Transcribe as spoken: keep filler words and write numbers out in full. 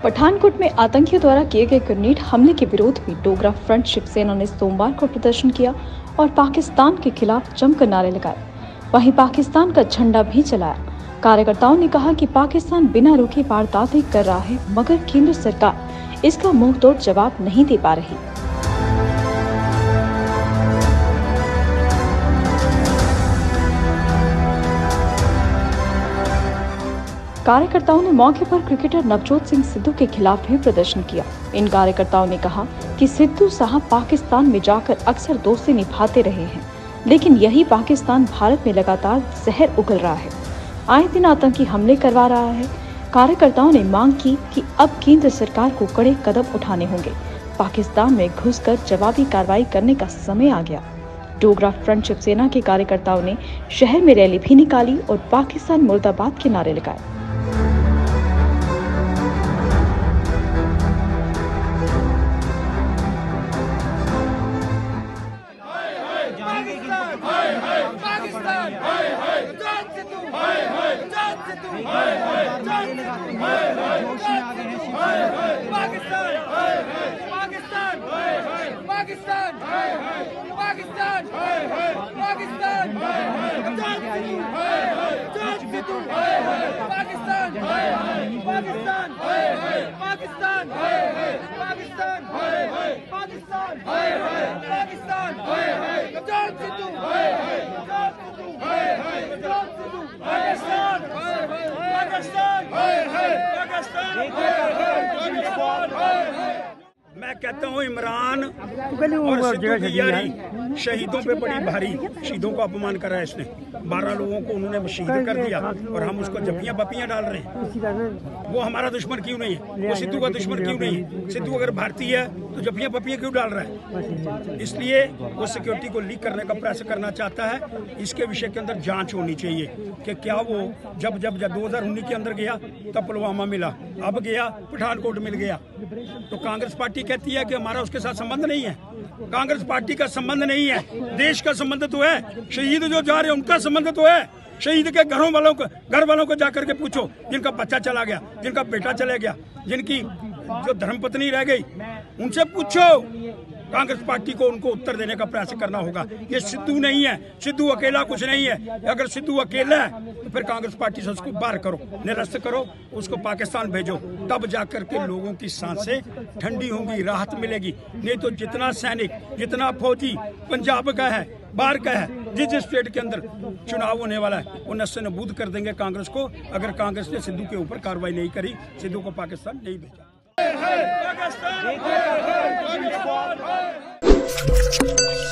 पठानकोट में आतंकियों द्वारा किए गए ग्रेनेड हमले के विरोध में डोगरा फ्रंट शिवसेना ने सोमवार को प्रदर्शन किया और पाकिस्तान के खिलाफ जमकर नारे लगाए। वहीं पाकिस्तान का झंडा भी चलाया। कार्यकर्ताओं ने कहा कि पाकिस्तान बिना रुके वारदातें कर रहा है, मगर केंद्र सरकार इसका मुंहतोड़ जवाब नहीं दे पा रही। कार्यकर्ताओं ने मौके पर क्रिकेटर नवजोत सिंह सिद्धू के खिलाफ भी प्रदर्शन किया। इन कार्यकर्ताओं ने कहा कि सिद्धू साहब पाकिस्तान में जाकर अक्सर दोस्ती निभाते रहे हैं, लेकिन यही पाकिस्तान भारत में लगातार जहर उगल रहा है, आए दिन आतंकी हमले करवा रहा है। कार्यकर्ताओं ने मांग की कि अब केंद्र सरकार को कड़े कदम उठाने होंगे। पाकिस्तान में घुसकर जवाबी कार्रवाई करने का समय आ गया। डोगरा फ्रंट शिवसेना के कार्यकर्ताओं ने शहर में रैली भी निकाली और पाकिस्तान मुर्दाबाद के नारे लगाए। मैं कहता हूँ इमरान और सिद्धू की यारी शहीदों पे बड़ी भारी। शहीदों को अपमान करा है इसने, बारह लोगों को उन्होंने शहीद कर दिया और हम उसको जप्पियां बपियां डाल रहे हैं। वो हमारा दुश्मन क्यों नहीं है? वो सिद्धू का दुश्मन क्यों नहीं है? सिद्धू अगर भारतीय है तो जप्पियां बपियां क्यों डाल रहा है? इसलिए वो सिक्योरिटी को लीक करने का प्रयास करना चाहता है। इसके विषय के अंदर जांच होनी चाहिए कि क्या वो जब जब जब दो हजार उन्नीस के अंदर गया तब पुलवामा मिला, अब गया पठानकोट मिल गया, तो कांग्रेस पार्टी कहती है कि हमारा उसके साथ संबंध नहीं है। कांग्रेस पार्टी का संबंध नहीं है, देश का संबंध तो है। शहीद जो जा रहे हैं उनका संबंध तो है। शहीद के घरों वालों को घर वालों को जाकर के पूछो, जिनका बच्चा चला गया, जिनका बेटा चला गया, जिनकी जो धर्मपत्नी रह गई, उनसे पूछो। कांग्रेस पार्टी को उनको उत्तर देने का प्रयास करना होगा। ये सिद्धू नहीं है, सिद्धू अकेला कुछ नहीं है। अगर सिद्धू अकेला है तो फिर कांग्रेस पार्टी से उसको बाहर करो, निरस्त करो, उसको पाकिस्तान भेजो, तब जाकर के लोगों की सांसें ठंडी होंगी, राहत मिलेगी। नहीं तो जितना सैनिक, जितना फौजी पंजाब का है, बाहर का है, जिस जिस स्टेट के अंदर चुनाव होने वाला है, वो नस्से नबूद कर देंगे कांग्रेस को, अगर कांग्रेस ने सिद्धू के ऊपर कार्रवाई नहीं करी, सिद्धू को पाकिस्तान नहीं भेजा। पाकिस्तान